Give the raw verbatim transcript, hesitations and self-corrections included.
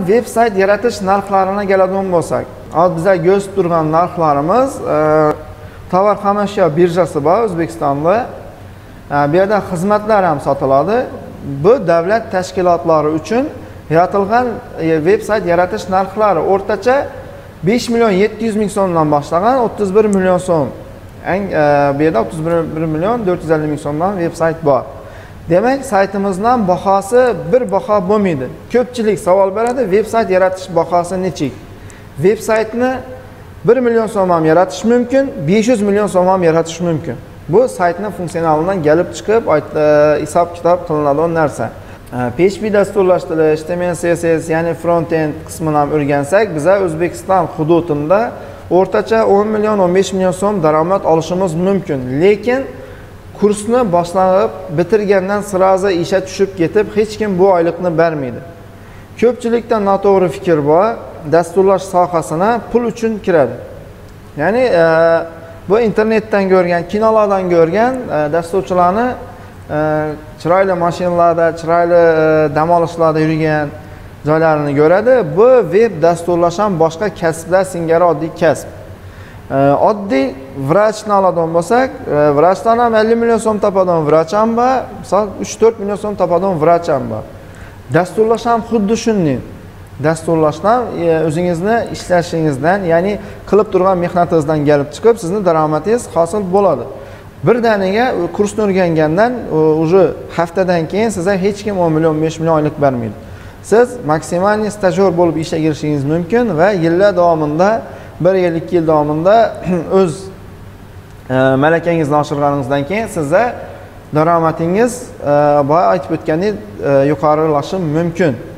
veb-sayt yaratish narxlarini keladigan bo'lsak, hozir bizlar ko'rib turgan narxlarimiz tovar xomashyo birjasi bor O'zbekistonda. Bu yerda xizmatlar ham sotiladi. Bu davlat tashkilotlari uchun yaratilgan veb-sayt yaratish narxlari o'rtacha besh million yetti yuz ming so'mdan boshlagan o'ttiz bir million so'm. Eng bu yerda o'ttiz bir million dört yüz elli ming so'mdan veb-sayt bor. Demak, saytimizdan bahosi bir baho bo'lmaydi. Ko'pchilik savol beradi, veb-sayt yaratish bahosi nechik? Veb-saytni bir million so'm ham yaratish mumkin, besh yuz million so'm ham yaratish mumkin. Bu saytning funksionalidan kelib chiqib, hisob-kitob qilinadigan narsa. P H P dasturlashtirish, H T M L C S S, ya'ni front-end qismini ham o'rgansak, biza O'zbekiston hududida o'rtacha o'n million o'n besh million so'm daromad olishimiz mumkin. Lekin kursni boshlab bitirgandan sirazi ishga tushib ketib, hech kim bu oylikni bermaydi. Ko'pchilikda noto'g'ri fikr bor, dasturlash sohasina pul uchun kiradi. Ya'ni e, bu internetdan ko'rgan, kinolardan ko'rgan e, dasturchilarni e, chiroyli mashinalarda, chiroyli e, dam olishlarda yurgan joylarini ko'radi. Bu web dasturlash ham boshqa kasblar singari oddiy kasb. Oddiy vrachni oladigan bo'lsak, vrachdan ham ellik million so'm topadigan vrach ham bor, misol uch to'rt million so'm topadigan vrach ham bor. Dasturlash ham xuddi shunday. Dasturlashdan o'zingizni ishlashingizdan, ya'ni qilib turgan mehnatingizdan kelib chiqib, sizning daromadingiz hosil bo'ladi. Birdaniga kursni o'rgangandan, уже haftadan keyin sizga hech kim o'n million besh million oylik bermaydi. Siz maksimal stajyor bo'lib ishga kirishingiz mumkin va yillar davomida bir yil ikki yil davomida o'z e, malakangizni oshirganingizdan keyin sizga daromadingiz e, boya aytib o'tgandek e, yuqorilashi mumkin.